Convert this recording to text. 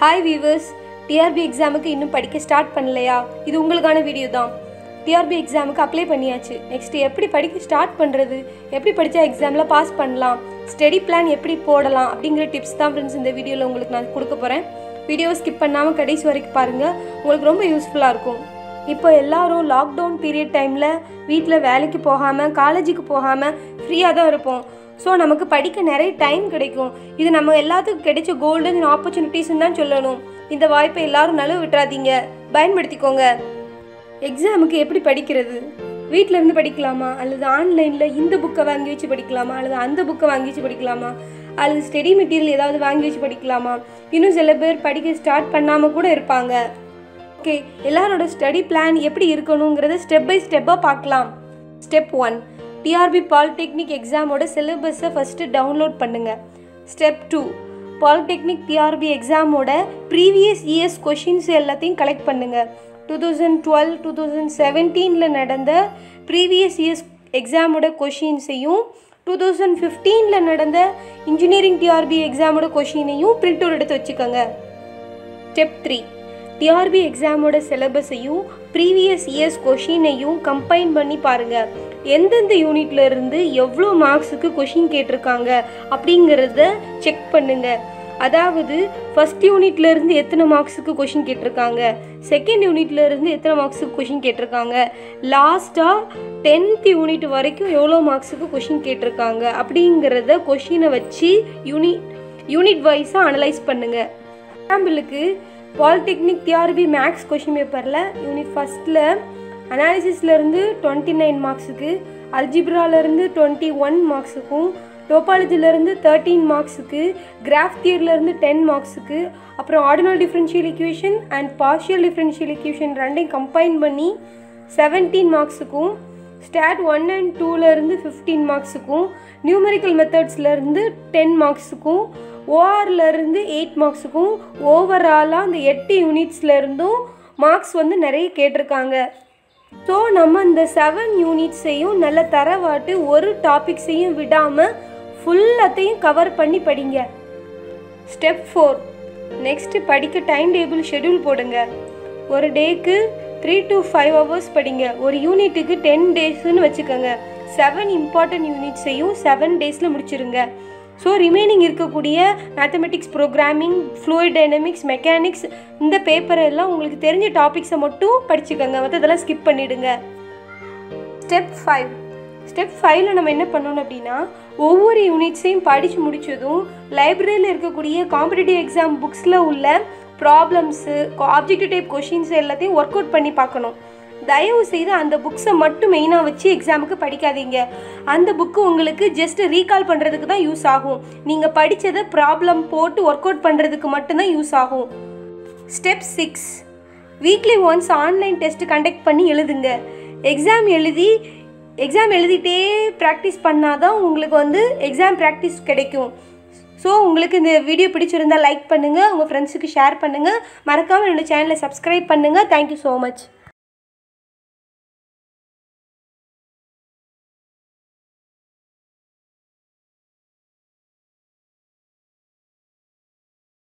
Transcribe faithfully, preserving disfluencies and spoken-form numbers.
Hi viewers, T R B எக்ஸாமுக்கு இன்னும் படிக்க ஸ்டார்ட் பண்ணலையா? இது உங்களுக்கான வீடியோ தான். T R B எக்ஸாமுக்கு அப்ளை பண்ணியாச்சு. நெக்ஸ்ட் எப்படி படிக்க ஸ்டார்ட் பண்ணுறது, எப்படி படித்தா எக்ஸாமில் பாஸ் பண்ணலாம், ஸ்டடி பிளான் எப்படி போடலாம் அப்படிங்கிற டிப்ஸ் தான் ஃப்ரெண்ட்ஸ் இந்த வீடியோவில் உங்களுக்கு நான் கொடுக்க போகிறேன். வீடியோவை ஸ்கிப் பண்ணாமல் கடைசி வரைக்கும் பாருங்கள், உங்களுக்கு ரொம்ப யூஸ்ஃபுல்லாக இருக்கும். இப்போ எல்லாரும் லாக்டவுன் பீரியட் டைமில் வீட்டில் வேலைக்கு போகாமல் காலேஜுக்கு போகாமல் ஃப்ரீயாக தான் இருப்போம். ஸோ நமக்கு படிக்க நிறைய டைம் கிடைக்கும். இது நம்ம எல்லாத்துக்கும் கிடைச்ச கோல்டன் ஆப்பர்ச்சுனிட்டிஸ்ன்னு தான் சொல்லணும். இந்த வாய்ப்பை எல்லாரும் நழுவ விட்டுறாதீங்க, பயன்படுத்திக்கோங்க. எக்ஸாமுக்கு எப்படி படிக்கிறது? வீட்டில் இருந்து படிக்கலாமா, அல்லது ஆன்லைனில் இந்த புக்கை வாங்கி வச்சு படிக்கலாமா, அல்லது அந்த புக்கை வாங்கி வச்சு படிக்கலாமா, அல்லது ஸ்டடி மெட்டீரியல் ஏதாவது வாங்கி வச்சு படிக்கலாமா? இன்னும் சில பேர் படிக்க ஸ்டார்ட் பண்ணாமல் கூட இருப்பாங்க. ஓகே, எல்லாரோட ஸ்டடி பிளான் எப்படி இருக்கணுங்கிறத ஸ்டெப் பை ஸ்டெப்பாக பார்க்கலாம். Step one, T R B polytechnic எக்ஸாமோட சிலபஸை ஃபஸ்ட்டு டவுன்லோட் பண்ணுங்கள். Step two, polytechnic T R B எக்ஸாமோட ப்ரீவியஸ் இயர்ஸ் கொஷின்ஸ் எல்லாத்தையும் கலெக்ட் பண்ணுங்கள். Two thousand twelve two thousand செவன்டீனில் நடந்த ப்ரீவியஸ் இயர்ஸ் எக்ஸாமோட கொஷின்ஸையும் டூ தௌசண்ட் ஃபிஃப்டீனில் நடந்த இன்ஜினியரிங் T R B எக்ஸாமோட கொஷினையும் பிரிண்ட் அவுட் எடுத்து வச்சுக்கோங்க. Step three, T R B எக்ஸாமோட சிலபஸையும் ப்ரீவியஸ் இயர்ஸ் கொஷினையும் கம்பைன் பண்ணி பாருங்கள். எந்தெந்த யூனிட்ல இருந்து எவ்வளோ மார்க்ஸுக்கு கொஷின் கேட்டிருக்காங்க அப்படிங்கிறத செக் பண்ணுங்கள். அதாவது ஃபஸ்ட் யூனிட்ல இருந்து எத்தனை மார்க்ஸுக்கு கொஷின் கேட்டிருக்காங்க, செகண்ட் யூனிட்ல இருந்து எத்தனை மார்க்ஸுக்கு கொஷின் கேட்டிருக்காங்க, லாஸ்ட்டாக டென்த் யூனிட் வரைக்கும் எவ்வளோ மார்க்ஸுக்கு கொஷின் கேட்டிருக்காங்க அப்படிங்கிறத கொஷினை வச்சு யூனிட் யூனிட் வைஸாக அனலைஸ் பண்ணுங்கள். எக்ஸாம்பிளுக்கு polytechnic T R B maths question பேப்பரில் யூனிட் ஃபஸ்ட்டில் அனாலிசிஸ்லேருந்து டுவெண்ட்டி நைன் மார்க்ஸுக்கு, அல்ஜிப்ராலேருந்து டுவெண்ட்டி ஒன் மார்க்ஸுக்கும், டோபாலஜிலேருந்து தேர்ட்டீன் மார்க்ஸுக்கு, கிராஃப் தியரிலேருந்து டென் மார்க்ஸுக்கு, அப்புறம் ordinary differential equation and partial differential equation ரெண்டையும் கம்பைன் பண்ணி செவன்டீன் மார்க்ஸுக்கும், ஸ்டாட் ஒன் அண்ட் டூலேருந்து ஃபிஃப்டீன் மார்க்ஸுக்கும், நியூமெரிக்கல் மெத்தட்ஸ்லேருந்து டென் மார்க்ஸுக்கும், ஓஆர்லேருந்து எயிட் மார்க்ஸுக்கும், ஓவராலாக அந்த எட்டு யூனிட்ஸ்லேருந்தும் மார்க்ஸ் வந்து நிறைய கேட்டிருக்காங்க. ஸோ நம்ம இந்த செவன் யூனிட்ஸையும் நல்ல தரவாட்டு ஒரு டாபிக்ஸையும் விடாமல் ஃபுல்லத்தையும் கவர் பண்ணி படிங்க. ஸ்டெப் ஃபோர், நெக்ஸ்ட்டு படிக்க டைம் டேபிள் ஷெடியூல் போடுங்க. ஒரு டேக்கு த்ரீ டு ஃபைவ் ஹவர்ஸ் படிங்க. ஒரு யூனிட்டுக்கு டென் டேஸ்ன்னு வச்சுக்கோங்க. செவன் இம்பார்ட்டன்ட் யூனிட்ஸையும் செவன் டேஸில் முடிச்சிருங்க. ஸோ ரிமைனிங் இருக்கக்கூடிய mathematics, programming, fluid dynamics, mechanics இந்த பேப்பரை எல்லாம் உங்களுக்கு தெரிஞ்ச டாபிக்ஸை மட்டும் படிச்சுக்கோங்க, மற்றதெல்லாம் ஸ்கிப் பண்ணிவிடுங்க. ஸ்டெப் ஃபைவ், ஸ்டெப் ஃபைவ்ல நம்ம என்ன பண்ணணும் அப்படின்னா, ஒவ்வொரு யூனிட்ஸையும் படித்து முடித்ததும் லைப்ரரியில் இருக்கக்கூடிய காம்படிட்டிவ் எக்ஸாம் புக்ஸில் உள்ள ப்ராப்ளம்ஸு, ஆப்ஜெக்டிவ் டைப் கொஷின்ஸ் எல்லாத்தையும் ஒர்க் அவுட் பண்ணி பார்க்கணும். தயவு செய்து அந்த புக்ஸை மட்டும் மெயினாக வச்சு எக்ஸாமுக்கு படிக்காதீங்க. அந்த புக்கு உங்களுக்கு ஜஸ்ட் ரீகால் பண்ணுறதுக்கு தான் யூஸ் ஆகும். நீங்கள் படித்ததை ப்ராப்ளம் போட்டு ஒர்க் அவுட் பண்ணுறதுக்கு மட்டும்தான் யூஸ் ஆகும். Step six, weekly once online test conduct பண்ணி எழுதுங்க. எக்ஸாம் எழுதி எக்ஸாம் எழுதிட்டே ப்ராக்டிஸ் பண்ணால் தான் உங்களுக்கு வந்து எக்ஸாம் ப்ராக்டிஸ் கிடைக்கும். ஸோ உங்களுக்கு இந்த வீடியோ பிடிச்சிருந்தால் லைக் பண்ணுங்கள், உங்கள் ஃப்ரெண்ட்ஸுக்கு ஷேர் பண்ணுங்கள், மறக்காமல் என்னோடய சேனலை சப்ஸ்கிரைப் பண்ணுங்கள். Thank you so much.